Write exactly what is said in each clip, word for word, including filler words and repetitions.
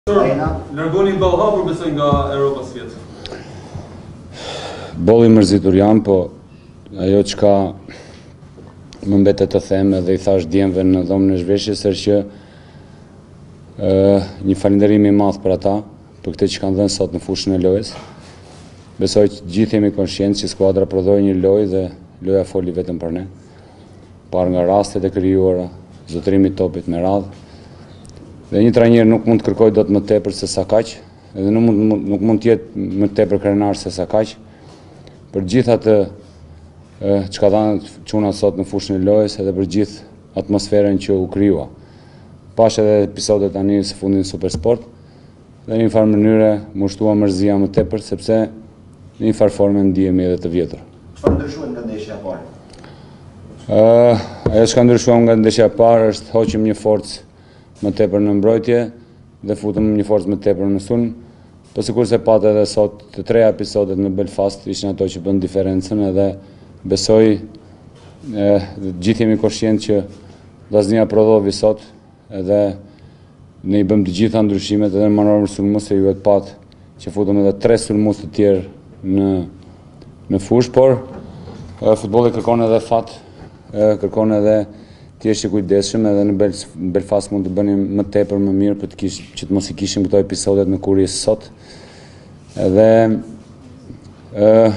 Largoni ball hapur besoj nga Europa së vjetë. Bolli mërzitur jam, po ajo çka më mbetet të them edhe i thash djemve në dhomën e zhveshjes është që uh, një falënderim i madh për ata, për këtë që kanë dhënë sot në fushën e lojës. Besoj që gjithë jemi konshient që skuadra prodhoi një lojë dhe loja foli vetëm për ne. Parë nga rastet e krijuara, zotërimi i topit me radhë. Dhe një trajner nuk mund të kërkojë dot më tepër se sa kaq, edhe nuk mund nuk mund të jetë më tepër krenar se sa kaq. Për gjithë atë çka dhanë çuna sot në fushën e lojës, edhe për gjithë atmosferën që u krijua. Pash edhe episodet tani së fundit në Supersport, dhe në një farë mënyre më shtua mërzia më tepër sepse në një farë forme ndihemi edhe të vjetër. Çfarë ndryshoi nga ndeshja e parë? Ë, ajo që ka ndryshuar nga ndeshja e parë është hoqim një forcë më tepër në mbrojtje dhe futëm një forcë më tepër në sulm. Po sikurse patë edhe sot të treja episodet në Belfast ishin ato që bën diferencën, edhe besoj e, gjithë jemi koshient që vllaznia prodhovi sot, edhe ne i bëm të gjitha ndryshimet edhe në manorën sulmuese ju e pat që futëm edhe tre sulmues të tjerë në në fushë, por e, futbolli kërkon edhe fat, e, kërkon edhe të jesh i kujdesshëm, edhe në Belfast mund të bënim më tepër më mirë për të kish, që të mos i kishim këto episodet në kurjes sot. Edhe ë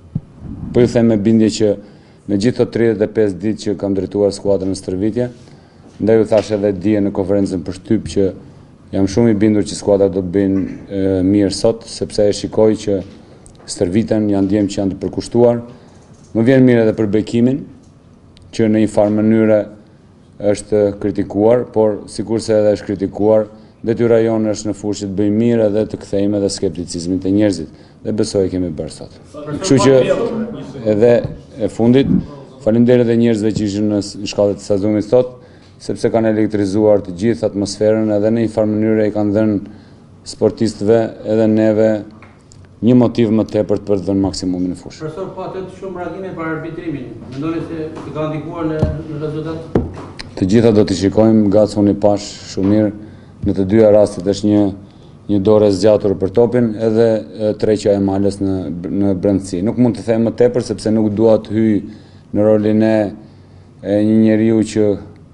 po ju them me bindje që në gjithë këto tridhjetë e pesë ditë që kam drejtuar skuadrën në stërvitje, ndaj u thash edhe dije në konferencën për shtyp që jam shumë i bindur që skuadra do të bëjnë mirë sot, sepse e shikoj që stërviten, janë ndjem që janë të përkushtuar. Më vjen mirë edhe për bekimin, që në një farë mënyre është kritikuar, por sikurse edhe është kritikuar, detyra jonë është në fushë të bëjmë mirë edhe të kthejmë edhe skepticizmin të njerëzit. Dhe besoj e kemi bërë sot. Kështu që edhe e fundit, faleminderit edhe njerëzve që ishin në shkallët e stadiumit sot, sepse kanë elektrizuar të gjithë atmosferën edhe në një farë mënyre i kanë dhënë sportistëve edhe neve një motiv më tepër të për të dhënë maksimumin në fushë. Profesor, patet shumë reagime për arbitrimin. Mendoni se i ka ndikuar në, në rezultat? Të gjitha do t'i shikojmë, gac unë i pash shumë mirë. Në të dyja rastet është një një dorë e zgjatur për topin, edhe e, treqja e malës në në brendësi. Nuk mund të them më tepër sepse nuk dua të hyj në rolin e, e një njeriu që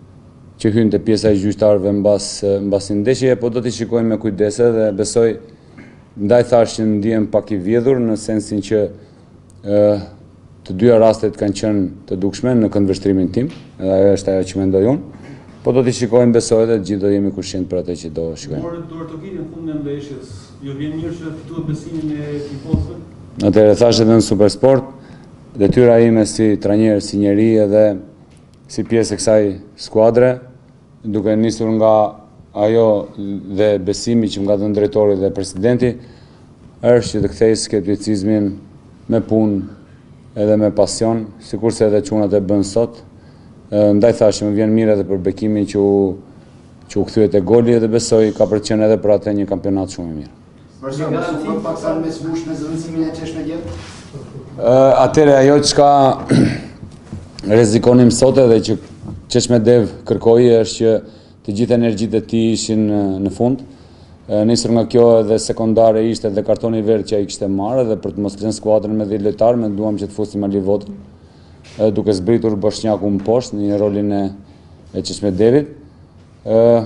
që hyn te pjesa e gjyqtarëve mbas mbas ndeshje, po do t'i shikojmë me kujdes dhe besoj. Ndaj thash që ndihem pak i vjedhur në sensin që e, të dyja rastet kanë qenë të dukshme në këndvështrimin tim, edhe ajo është ajo që mendoj unë, po do t'i shikojmë besoj dhe gjithë do jemi kushient për atë që do shikojmë. Por do të vinë në fund të ndeshjes, ju vjen mirë që fituat besimin e tifozëve? Atëherë thash edhe në Supersport, detyra ime si trajner, si njeri edhe si pjesë e kësaj skuadre, duke nisur nga ajo dhe besimi që më ka dhënë drejtori dhe presidenti, është që të kthej skepticizmin me punë edhe me pasion, sikurse edhe çunat e bën sot. Ndaj thash që më vjen mirë edhe për bekimin që u që u kthye te goli dhe besoj ka përqen edhe për atë një kampionat shumë i mirë. Përsa më shumë pak sa me smush me zëvendësimin e çeshme gjetë? Atëre ajo çka rrezikonim sot edhe që çeshme dev kërkoi është që të gjithë energjitë e tij ishin në fund. Nisur nga kjo edhe sekondare ishte edhe kartoni i verdh që ai kishte marrë, dhe për të mos lënë skuadrën me dhjetë lojtar, me duam që të fusim Ali Votën, duke zbritur Boshnjaku më poshtë në rolin e, e Çeshmedevit. Ë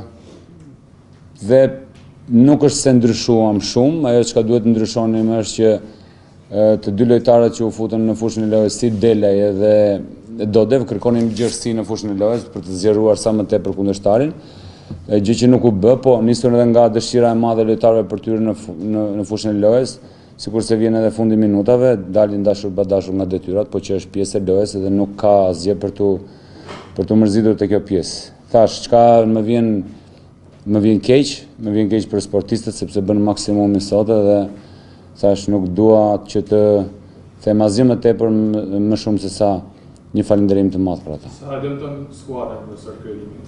dhe nuk është se ndryshuam shumë, ajo çka duhet të ndryshonim është që e, të dy lojtarët që u futën në fushën e lojës si Delaj edhe Dodev kërkonin gjerësi në fushën e lojës për të zgjeruar sa më tepër kundërshtarin. Gjë që nuk u bë, po nisur edhe nga dëshira e madhe e lojtarëve për të hyrë në, në, në fushën e lojës, sikurse vjen edhe fundi minutave, dalin dashur badashur nga detyrat, po që është pjesë e lojës edhe nuk ka asgjë për tu për tu mërzitur te kjo pjesë. Thash, çka më vjen më vjen keq, më vjen keq për sportistët sepse bën maksimumin sot edhe thash nuk dua që të them asgjë më tepër më, më shumë se sa një falënderim të madh për ata. Sa dëmton skuadra profesor ky elimim?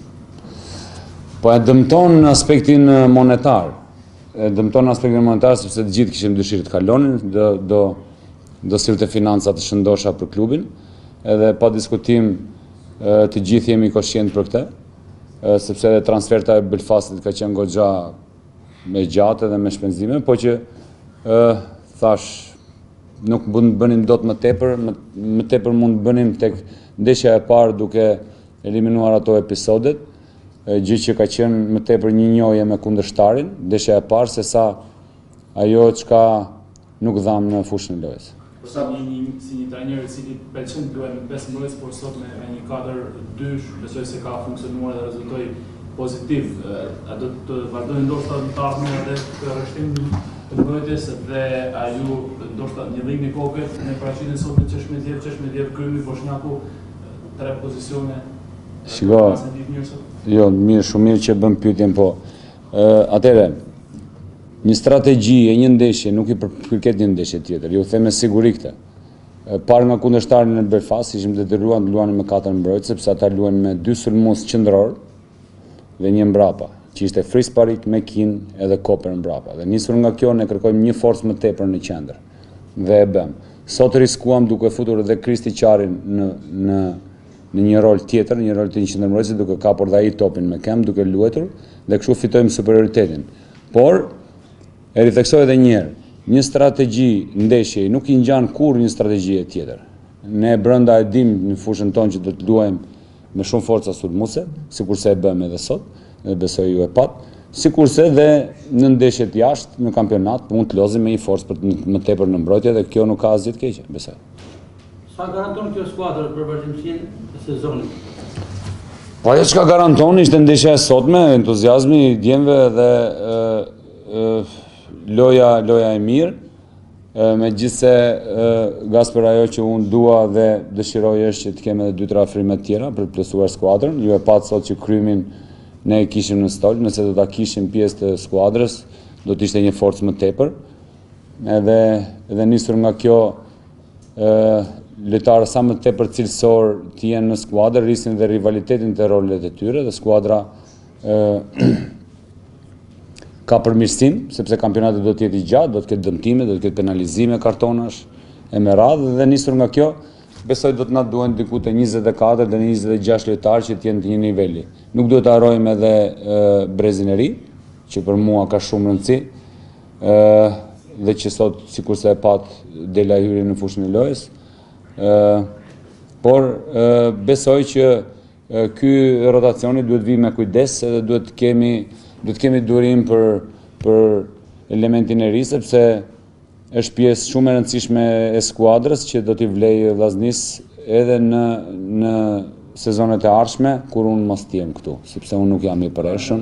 Po e dëmton në aspektin monetar. E dëmton në aspektin monetar sepse të gjithë kishim dëshirë të kalonin, do do do sillte financa të shëndosha për klubin, edhe pa diskutim të gjithë jemi koshient për këtë, sepse edhe transferta e Belfastit ka qenë goxha me gjatë dhe me shpenzime, po që uh, thash nuk mund bënim dot më tepër, më, më tepër mund bënim tek ndeshja e parë duke eliminuar ato episodet, gjë që ka qenë më tepër një njohje me kundërshtarin, ndeshja e parë se sa ajo çka nuk dham në fushën e lojës. Sa një, një, si një trajner i cili pëlqen të luajë me pesë mbrojtës, por sot me, me një katër dy, besoj se ka funksionuar dhe rezultoi pozitiv. A do të vazhdojë ndoshta të ardhmen edhe të rreshtim të mbrojtjes dhe a ju ndoshta një dhimbje koke në paraqitjen sot me Çeshmediev, Çeshmediev Krymi, Boshnjaku, tre pozicione. Shiko, jo, mirë, shumë mirë që bëm pyetjen, po. Uh, Atëre, një strategji e një ndeshje nuk i përket një ndeshje tjetër. Ju them me siguri këtë. Parë nga kundërshtarin në Belfast ishim detyruar të luanim me katër mbrojtës, sepse ata luan me dy sulmues qendror dhe një mbrapa, që ishte Fris Parik, Mekin edhe Koper mbrapa. Dhe nisur nga kjo ne kërkojmë një forcë më tepër në qendër. Dhe e bëm. Sot riskuam duke futur edhe Kristi Qarin në në në një rol tjetër, në një rol të një qendërmbrojtësi, duke kapur dhe ai topin me kem, duke luetur dhe kështu fitojmë superioritetin. Por e ritheksoj edhe një herë, një strategji ndeshje nuk i ngjan kurrë një strategji tjetër. Ne brenda e dim në fushën tonë që do të luajmë me shumë forca sulmuese, sikurse e bëmë edhe sot, dhe besoj ju e pat, sikurse dhe në ndeshjet jashtë në kampionat mund të lozim me një forcë për më tepër në mbrojtje dhe kjo nuk ka asgjë të keqe, besoj. Sa garanton kjo skuadër për vazhdimsinë e sezonit? Po ajo çka garanton ishte ndeshja e sotme, entuziazmi i djemve dhe e, e, loja loja e mirë. Megjithse Gasper ajo që unë dua dhe dëshiroj është që të kemi edhe dy tre afrime të tjera për të plotësuar skuadrën. Ju e pat sot që Krymin ne e kishim në stol, nëse do ta kishim pjesë të skuadrës, do të ishte një forcë më tepër. Edhe edhe nisur nga kjo ë lojtarë sa më tepër cilësor të jenë në skuadër, rrisin dhe rivalitetin të rolet e tyre dhe skuadra ë ka përmirësim, sepse kampionati do të jetë i gjatë, do të ketë dëmtime, do të ketë penalizime, kartonash e me radhë dhe nisur nga kjo, besoj do të na duhen diku te njëzet e katër dhe njëzet e gjashtë lojtarë që të jenë të një niveli. Nuk duhet të harrojmë edhe e, Brezin e ri, që për mua ka shumë rëndësi, e, dhe që sot sikurse e pat dela hyri në fushën e lojës. E, por e, besoj që e, ky rotacioni duhet vi me kujdes edhe duhet të kemi duhet të kemi durim për për elementin e ri, sepse është pjesë shumë e rëndësishme e skuadrës që do t'i vlej vllaznisë edhe në në sezonet e ardhshme kur unë mos të jem këtu, sepse unë nuk jam i përreshëm.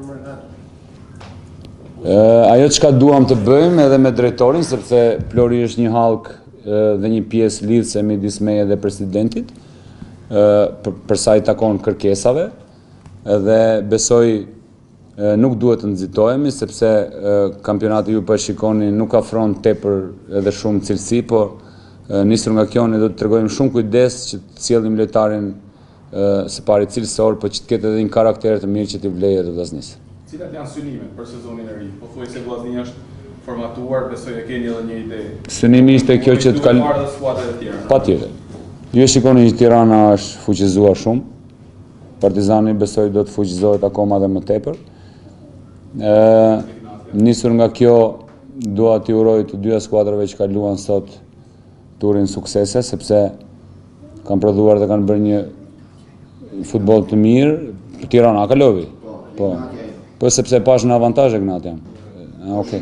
Ajo çka duam të bëjmë edhe me drejtorin, sepse Flori është një hallk dhe një pjesë lidhëse midis meje dhe presidentit, për, për sa i takon kërkesave, dhe besoj nuk duhet të nxitohemi, sepse kampionati ju përshikoni nuk afron tepër edhe shumë cilësi, por nisur nga kjo ne do të tregojmë shumë kujdes që të sjellim lojtarin së pari cilësor, por që të ketë edhe një karakter të mirë që t'i vlejë edhe vllaznisë. Cilat janë synimet për sezonin e ri? Po thuaj se vllaznia është formatuar, besoj e keni edhe një ide. Synimi ishte kjo që të kal... Patjetër. Ju e shikoni që Tirana është fuqizuar shumë. Partizani besoj do të fuqizohet akoma dhe më tepër. E, nisur nga kjo, dua t'i uroj të dyja skuadrave që ka luan sot turin suksese, sepse kanë prodhuar dhe kanë bërë një futboll të mirë. Tirana ka lovi. Po. Po sepse pash në avantazhe Gnati jam. Okej.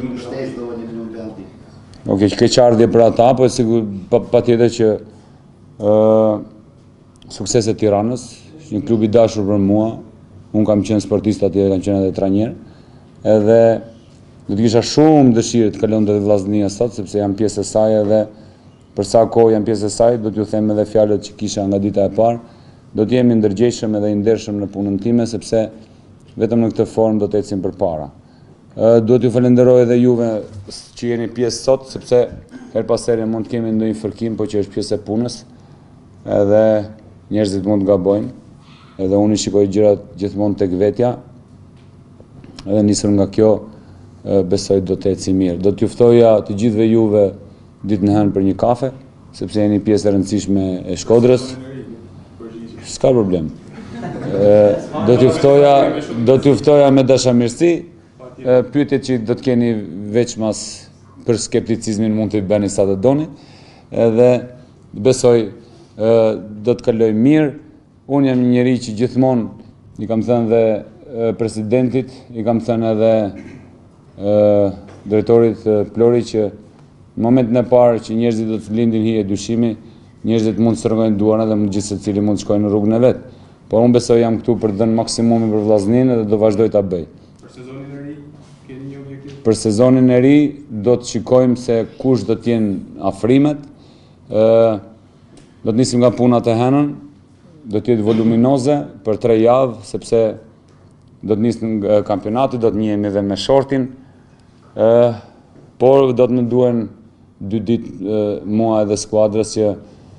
Okej, që keq ardhje për ata, po sigur patjetër që ë sukseset e Tiranës, një klub i dashur për mua. Unë kam qenë sportist atje, kam qenë edhe trajner. Edhe do të kisha shumë dëshirë të kalonte vllaznia sot, sepse jam pjesë e saj edhe për sa kohë jam pjesë e saj, do t'ju them edhe fjalët që kisha nga dita e parë. Do të jemi ndërgjegjshëm edhe i ndershëm në punën time, sepse vetëm në këtë formë do të ecim përpara. Duhet ju falenderoj edhe juve që jeni pjesë sot, sepse her pas here mund të kemi ndonjë fërkim, po që është pjesë e punës, edhe njerëzit mund të gabojnë, edhe unë i shikoj gjërat gjithmonë tek vetja, edhe nisur nga kjo, besoj do të eci mirë. Do t'ju ftoja të gjithëve juve ditën e hënë për një kafe, sepse jeni pjesë e rëndësishme e Shkodrës. S'ka problem. Do t'ju ftoja, do t'ju ftoja me dashamirësi, e, pyetjet që do të keni veç mas për skepticizmin mund të i bëni sa të doni, edhe besoj e, do të kaloj mirë. Unë jam një njeri që gjithmonë i kam thënë dhe e, presidentit, i kam thënë edhe e, drejtorit e, Plori që në momentin e parë që njerëzit do të lindin hije dyshimi, njerëzit mund të strëngojnë duarna dhe gjithë secili mund të shkojnë në rrugën e vet. Por unë besoj jam këtu për të dhënë maksimumin për vllazninë dhe do vazhdoj ta bëj. Për sezonin e ri, keni një objektiv? Për sezonin e ri do të shikojmë se kush do të jenë afrimet. ë Do të nisim nga puna të henën, do të jetë voluminoze për tre javë, sepse do të nisë nga kampionati, do të njihemi edhe me shortin, ë por do të më duhen dy ditë mua edhe skuadrës që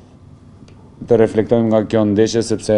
të reflektojmë nga kjo ndeshje, sepse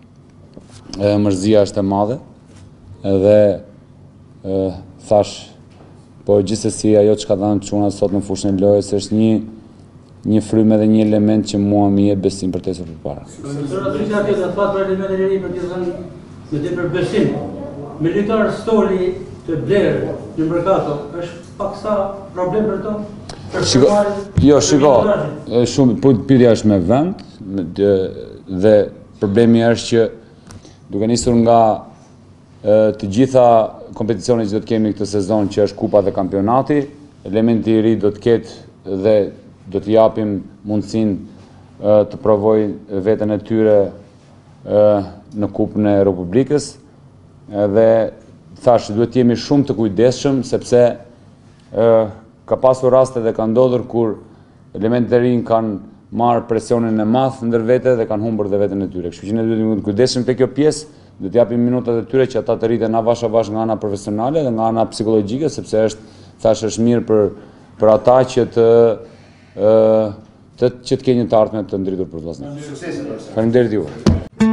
e, mërzia është e madhe, edhe e, thash, po gjithsesi ajo që ka dhënë çuna sot në fushën e lojës është një një frymë dhe një element që mua më jep besim për tesën përpara. Profesor Adrisa ka të thotë për elementin e ri për të thënë me të për besim. Me lojtar Stoli të blerë në Mercato është paksa problem për to. Shiko, jo, shiko, e, shumë pyetja është me vend me, dhe, dhe problemi është që duke nisur nga e, të gjitha kompeticionet që do të kemi këtë sezon, që është kupa dhe kampionati, elementi i ri do të ketë dhe do të japim mundësinë të provojnë veten e tyre e, në kupën e Republikës, dhe thash duhet të jemi shumë të kujdesshëm sepse e, ka pasur raste dhe ka ndodhur kur elementet e rinj kanë marrë presionin e madh ndër vete dhe kanë humbur dhe veten e tyre. Kështu që ne duhet të jemi të kujdesshëm te kjo pjesë, do të japim minutat e tyre që ata të rriten avash avash nga ana profesionale dhe nga ana psikologjike, sepse është thash është mirë për për ata që të ë të që të kenë një të ardhme të ndritur për vllaznin. Suksese. Faleminderit juve.